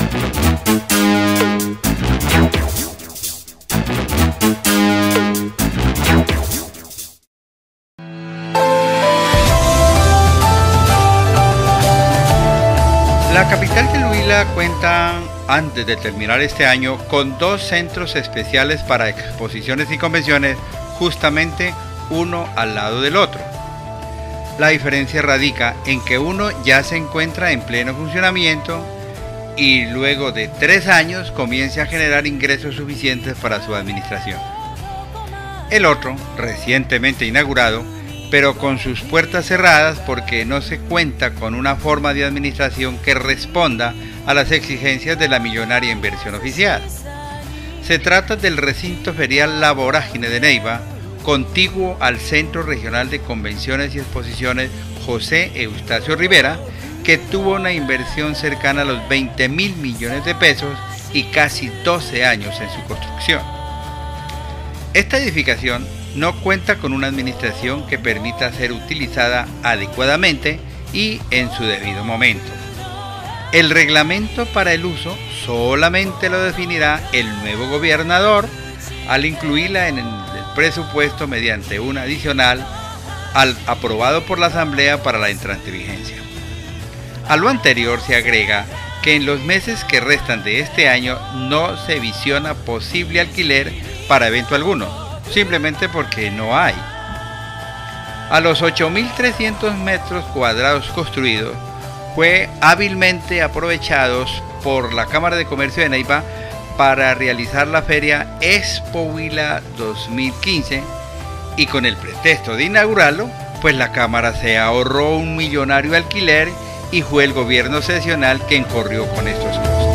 La capital del Huila cuenta, antes de terminar este año, con 2 centros especiales para exposiciones y convenciones, justamente uno al lado del otro. La diferencia radica en que uno ya se encuentra en pleno funcionamiento y luego de 3 años comienza a generar ingresos suficientes para su administración. El otro, recientemente inaugurado, pero con sus puertas cerradas porque no se cuenta con una forma de administración que responda a las exigencias de la millonaria inversión oficial. Se trata del recinto ferial La Vorágine de Neiva, contiguo al Centro Regional de Convenciones y Exposiciones José Eustacio Rivera, que tuvo una inversión cercana a los 20.000 millones de pesos y casi 12 años en su construcción. Esta edificación no cuenta con una administración que permita ser utilizada adecuadamente y en su debido momento. El reglamento para el uso solamente lo definirá el nuevo gobernador al incluirla en el presupuesto mediante un adicional al aprobado por la Asamblea para la entrante vigencia. A lo anterior se agrega que en los meses que restan de este año no se visiona posible alquiler para evento alguno, simplemente porque no hay. A los 8.300 metros cuadrados construidos, fue hábilmente aprovechados por la Cámara de Comercio de Neiva para realizar la feria Expo Huila 2015 y con el pretexto de inaugurarlo, pues la Cámara se ahorró un millonario alquiler y fue el gobierno seccional quien corrió con estos costos.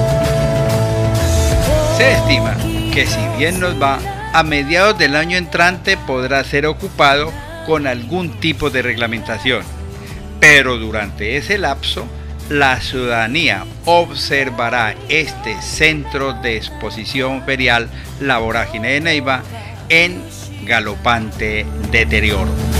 Se estima que si bien nos va, a mediados del año entrante podrá ser ocupado con algún tipo de reglamentación, pero durante ese lapso la ciudadanía observará este centro de exposición ferial La Vorágine de Neiva en galopante deterioro.